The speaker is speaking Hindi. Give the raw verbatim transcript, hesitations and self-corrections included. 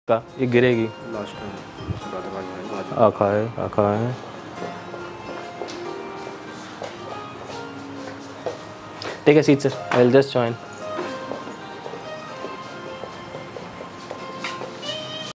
का ये गिरेगी। लास्ट टाइम आखा है आखा है। Take a seat sir, I will just join.